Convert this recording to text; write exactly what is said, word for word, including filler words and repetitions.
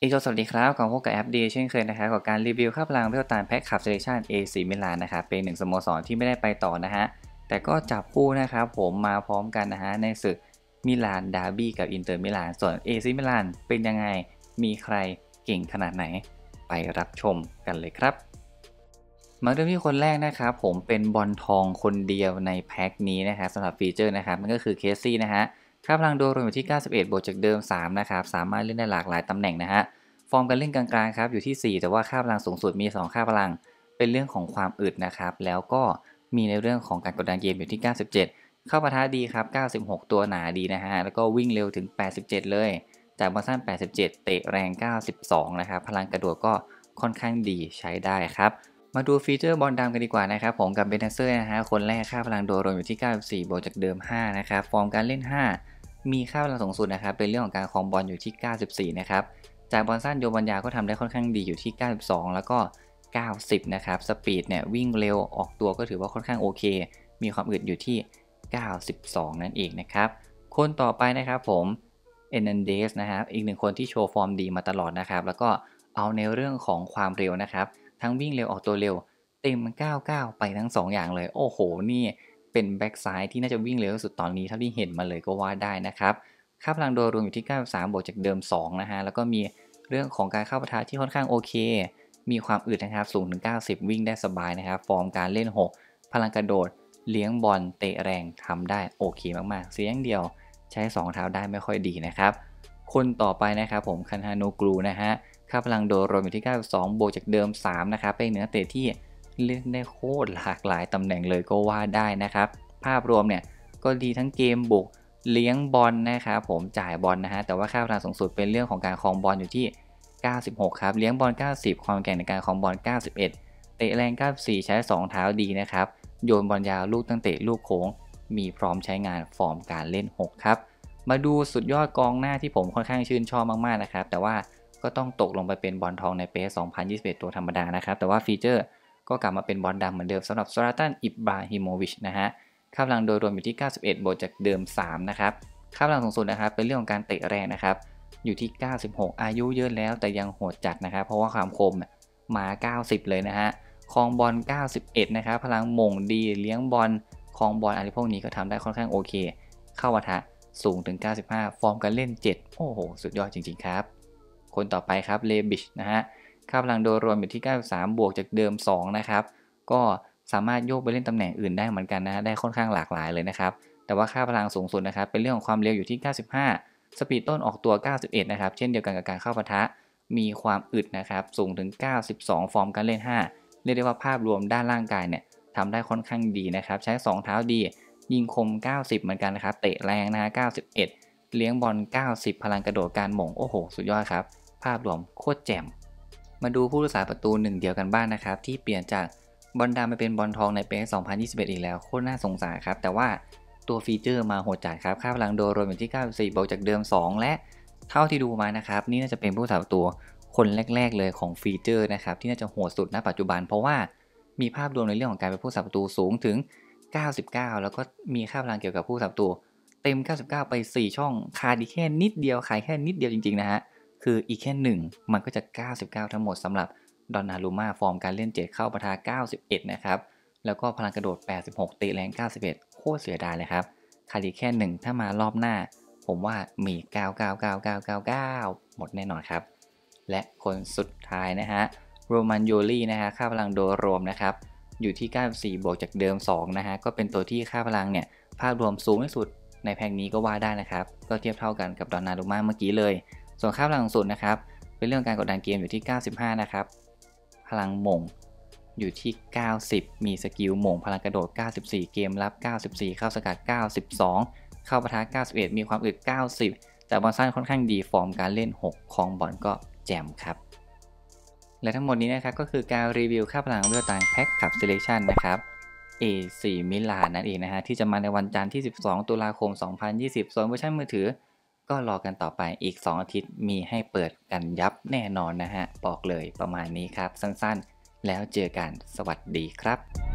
อีกสวัสดีครับขอพบกับแอปดีเช่นเคยนะครับกับการรีวิวค่าพลังเพื่อตามแพ็กขับเซเลชัน เอ ซี มิลานนะครับเป็นหนึ่งสโมสรที่ไม่ได้ไปต่อนะฮะแต่ก็จับคู่นะครับผมมาพร้อมกันนะฮะในศึกมิลานดาร์บี้กับอินเตอร์มิลานส่วน เอ ซี มิลานเป็นยังไงมีใครเก่งขนาดไหนไปรับชมกันเลยครับมาเริ่มที่คนแรกนะครับผมเป็นบอลทองคนเดียวในแพ็กนี้นะครับสำหรับฟีเจอร์นะครับมันก็คือเคสซี่นะฮะค่าพลังโดยรวมอยู่ที่เก้าสิบเอ็ดบวกจากเดิมสามนะครับสามารถเล่นได้หลากหลายตำแหน่งนะฮะฟอร์มการเล่นกลางๆครับอยู่ที่สี่แต่ว่าค่าพลังสูงสุดมีสองค่าพลังเป็นเรื่องของความอึดนะครับแล้วก็มีในเรื่องของการกดดันเกมอยู่ที่เก้าสิบเจ็ดเข้าปะทะดีครับเก้าสิบหกตัวหนาดีนะฮะแล้วก็วิ่งเร็วถึงแปดสิบเจ็ดเลยจากบอลสั้นแปดสิบเจ็ดเตะแรงเก้าสิบสองนะครับพลังกระโดดก็ค่อนข้างดีใช้ได้ครับมาดูฟีเจอร์บอลดำกันดีกว่านะครับผมกับเบนเซอร์นะฮะคนแรกค่าพลังโดยรวมอยู่ที่เก้าสิบสี่บวกจากเดิมห้านะครับฟอร์มการเล่นห้ามีค่าพลังสูงสุดนะครับเป็นเรื่องของการครองบอลอยู่ที่เก้าสิบสี่นะครับจากบอลสั้นโยนบอลยาวก็ทำได้ค่อนข้างดีอยู่ที่เก้าสิบสองแล้วก็เก้าสิบนะครับสปีดเนี่ยวิ่งเร็วออกตัวก็ถือว่าค่อนข้างโอเคมีความอึดอยู่ที่เก้าสิบสองนั่นเองนะครับคนต่อไปนะครับผมเอเนนเดสนะครับอีกหนึ่งคนที่โชว์ฟอร์มดีมาตลอดนะครับแล้วก็เอาในเรื่องของความเร็วนะครับทั้งวิ่งเร็วออกตัวเร็วเต็มเก้าสิบเก้าไปทั้งสองอย่างเลยโอ้โหนี่เป็นแบ็กซ้ายที่น่าจะวิ่งเร็วที่สุดตอนนี้เท่าที่เห็นมาเลยก็ว่าได้นะครับค่าพลังโดยรวมอยู่ที่เก้าสิบสามบวกจากเดิมสองนะฮะแล้วก็มีเรื่องของการเข้าปะทะที่ค่อนข้างโอเคมีความอึดนะครับสูงถึงเก้าสิบวิ่งได้สบายนะครับฟอร์มการเล่นหกพลังกระโดดเลี้ยงบอลเตะแรงทำได้โอเคมากๆเสียงเดียวใช้สองเท้าได้ไม่ค่อยดีนะครับคนต่อไปนะครับผมคันฮานูกรูนะฮะค่าพลังโดยรวมอยู่ที่เก้าสิบสองบวกจากเดิมสามนะครับเป็นเนื้อเตะที่เล่นได้โคตรหลากหลายตำแหน่งเลยก็ว่าได้นะครับภาพรวมเนี่ยก็ดีทั้งเกมบุกเลี้ยงบอลนะครับผมจ่ายบอลนะฮะแต่ว่าค่าพลังสูงสุดเป็นเรื่องของการครองบอลอยู่ที่เก้าสิบหกครับเลี้ยงบอลเก้าสิบความแข็งในการครองบอลเก้าสิบเอ็ดเตะแรงเก้าสิบสี่ใช้สองเท้าดีนะครับโยนบอลยาวลูกตั้งเตะลูกโค้งมีพร้อมใช้งานฟอร์มการเล่นหกครับมาดูสุดยอดกองหน้าที่ผมค่อนข้างชื่นชอบมากๆนะครับแต่ว่าก็ต้องตกลงไปเป็นบอลทองในเปสองพันยี่สิบเอ็ดตัวธรรมดานะครับแต่ว่าฟีเจอร์ก็กลับมาเป็นบอลดำเหมือนเดิมสำหรับซลาตันอิบราฮิโมวิชนะฮะค่าพลังโดยรวมอยู่ที่เก้าสิบเอ็ดบวกจากเดิมสามนะครับค่าพลังสูงสุดนะครับเป็นเรื่องของการเตะแรงนะครับอยู่ที่เก้าสิบหกอายุเยอะแล้วแต่ยังโหดจัดนะครับเพราะว่าความคมมาเก้าสิบเลยนะฮะครองบอลเก้าสิบเอ็ดนะครับพลังหม่งดีเลี้ยงบอลครองบอลอะไรพวกนี้ก็ทำได้ค่อนข้างโอเคเข้าปะทะสูงถึงเก้าสิบห้าฟอร์มการเล่นเจ็ดโอ้โหสุดยอดจริงๆครับคนต่อไปครับเลบิชนะฮะค่าพลังโดยรวมอยู่ที่เก้าสิบสามบวกจากเดิมสองนะครับก็สามารถโยกไปเล่นตำแหน่งอื่นได้เหมือนกันนะได้ค่อนข้างหลากหลายเลยนะครับแต่ว่าค่าพลังสูงสุดนะครับเป็นเรื่องของความเร็วอยู่ที่เก้าสิบห้าสปีดต้นออกตัวเก้าสิบเอ็ดนะครับเช่นเดียวกันกับการเข้าปะทะมีความอึดนะครับสูงถึงเก้าสิบสองฟอร์มการเล่นห้าเรียกได้ว่าภาพรวมด้านร่างกายเนี่ยทำได้ค่อนข้างดีนะครับใช้สองเท้าดียิงคมเก้าสิบเหมือนกันนะครับเตะแรงนะฮะเก้าสิบเอ็ดเลี้ยงบอลเก้าสิบพลังกระโดดการหม่งโอ้โหสุดยอดครับภาพรวมโคตรแจ่มมาดูผู้รักษาประตูหนึ่งเดียวกันบ้าง น, นะครับที่เปลี่ยนจากบอลดำมาเป็นบอลทองในปีสองพันยี่สิบเอ็ดอีกแล้วโคตรน่าสงสารครับแต่ว่าตัวฟีเจอร์มาโหดจัดครับค่าพลังโดยรวมอยู่ที่เก้าสิบสี่บวกจากเดิมสองและเท่าที่ดูมานะครับนี่น่าจะเป็นผู้รักษาประตูคนแรกๆเลยของฟีเจอร์นะครับที่น่าจะโหดสุดณปัจจุบันเพราะว่ามีภาพรวมในเรื่องของการเป็นผู้รักษาประตูสูงถึงเก้าสิบเก้าแล้วก็มีค่าพลังเกี่ยวกับผู้รักษาประตูเต็มเก้าสิบเก้าไปสี่ช่องขาดอีกแค่นิดเดียวขายแค่นิดเดียวจริงๆนะฮะคืออีกแค่หนึ่งมันก็จะเก้าสิบเก้าทั้งหมดสำหรับดอนนารูม่าฟอร์มการเล่นเจ็ดเข้าปะทะเก้าสิบเอ็ดนะครับแล้วก็พลังกระโดดแปดสิบหกเตะแรงเก้าสิบเอ็ดโคตรเสียดายเลยครับขาดอีกแค่หนึ่งถ้ามารอบหน้าผมว่ามีเก้า เก้า เก้า เก้า เก้า เก้าหมดแน่นอนครับและคนสุดท้ายนะฮะโรมันโยลี่นะฮะค่าพลังโดยรวมนะครับอยู่ที่เก้าสิบสี่บวกจากเดิมสองนะฮะก็เป็นตัวที่ค่าพลังเนี่ยภาพรวมสูงที่สุดในแพ็กนี้ก็ว่าได้นะครับก็เทียบเท่ากันกับดอนนารูม่าเมื่อกี้เลยส่วนค่าพลังสุดนะครับเป็นเรื่องการกดดันเกมอยู่ที่เก้าสิบห้านะครับพลังหม่งอยู่ที่เก้าสิบมีสกิลหม่งพลังกระโดดเก้าสิบสี่เกมรับเก้าสิบสี่เข้าสกัดเก้าสิบสองเข้าปะทะเก้าสิบเอ็ดมีความอึดเก้าสิบแต่บอลสั้นค่อนข้างดีฟอร์มการเล่นหกครองบอลก็แจ่มครับและทั้งหมดนี้นะครับก็คือการรีวิวค่าพลังเลือดต่างแพ็คขับ Selection นะครับ เอ ซี มิลานนั่นเองนะฮะที่จะมาในวันจันทร์ที่สิบสองตุลาคมสองพันยี่สิบส่วนเวอร์ชันมือถือก็รอกันต่อไปอีกสองอาทิตย์มีให้เปิดกันยับแน่นอนนะฮะบอกเลยประมาณนี้ครับสั้นๆแล้วเจอกันสวัสดีครับ